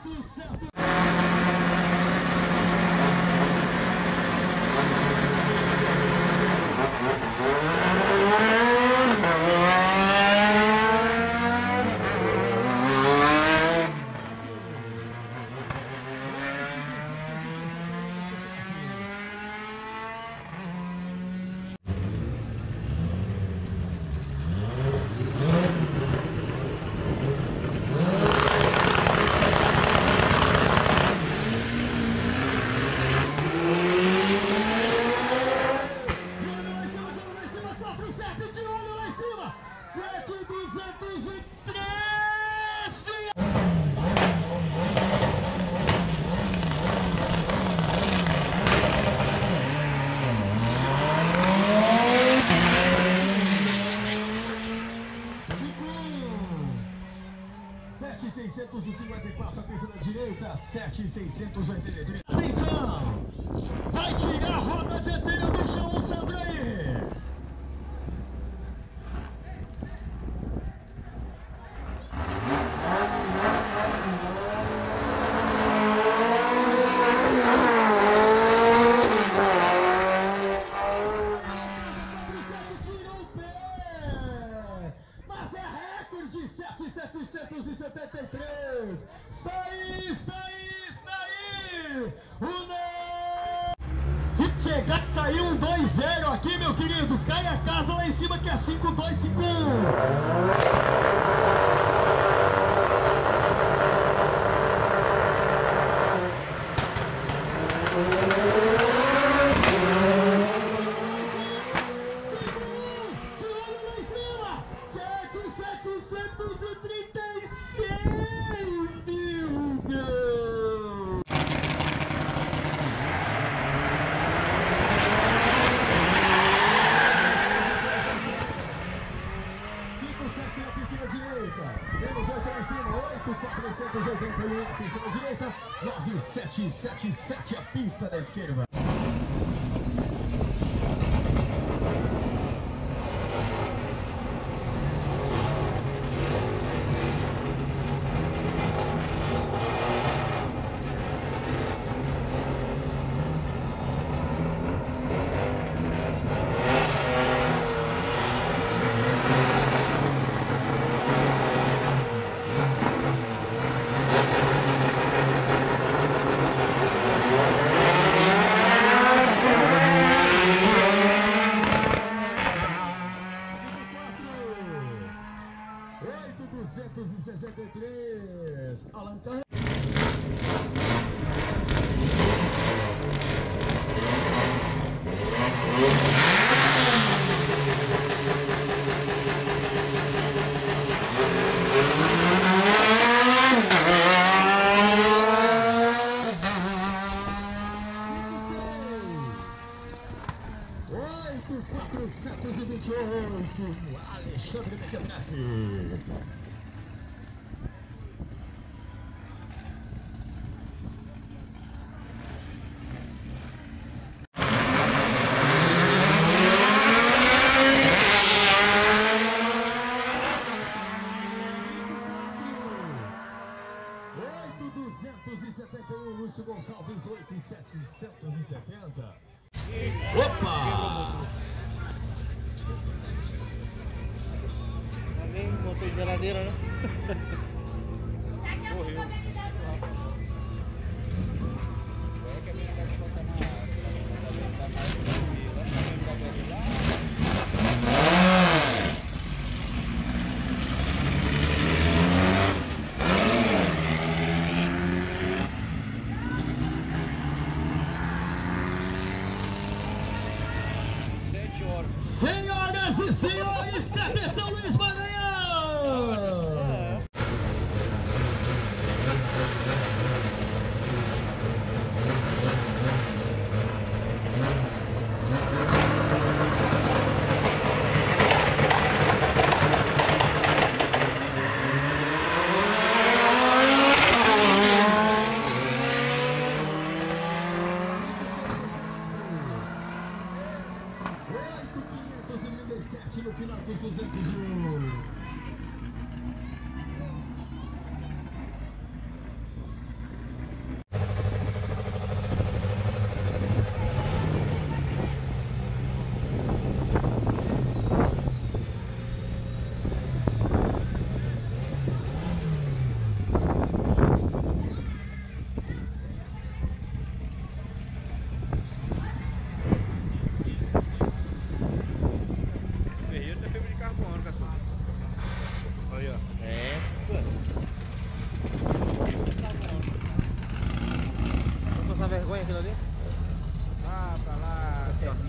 7.654, a pista da direita, 7.683. Atenção! Vai tirar a roda dianteira do chão o Sandro aí! Tirou o pé! Mas é recorde, 7.773! Está aí, está aí, está aí! Se chegar, sair um 2-0 aqui, meu querido, cai a casa lá em cima que é 5-2-5-1! Menos 8 lá em cima, 8.481 a pista da direita, 9.777 a pista da esquerda. Alan Carreira. Oito, 428, Alexandre Beckenbach. Lúcio Gonçalves, 8.770. Opa! Nem motor de geladeira, né? Correu. Senhoras e senhores, cadê São Luís Maranhão? No final dos 200 aquilo ali? Ah, pra lá. Aqui, ó.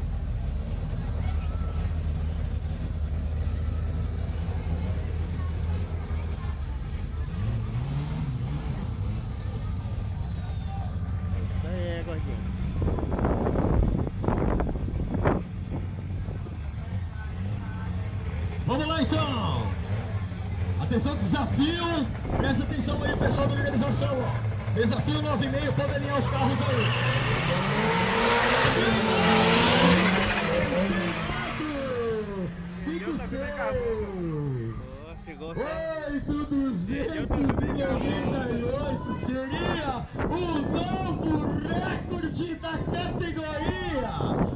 Isso aí, gordinho. Vamos lá então! Atenção, desafio! Presta atenção aí, pessoal da organização, ó. Desafio 9,5, pode alinhar os carros aí. 5, 6. Chegou. 8,298 seria o novo recorde da categoria.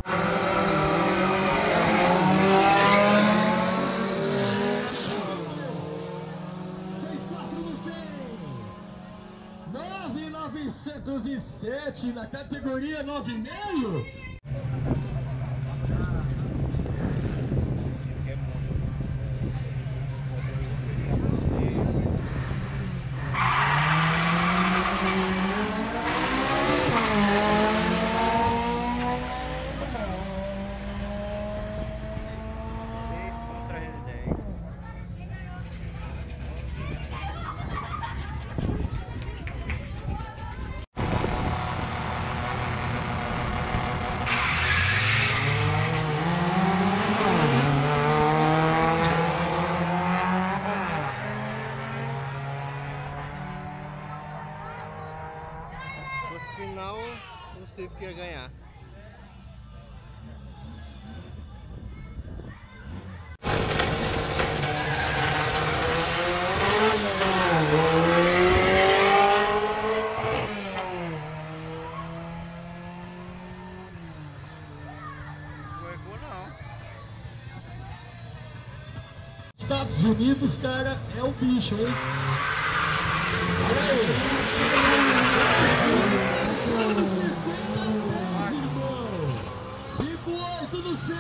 9.907 na categoria 9,5. No final, não sei o que ia ganhar. Estados Unidos, cara, é o bicho, hein? Olha aí! 5,8 no 100!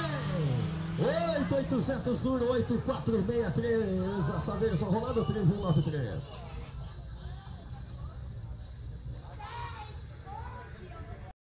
8,800 duro, 8,463. A Saveiro só rolando 3,193.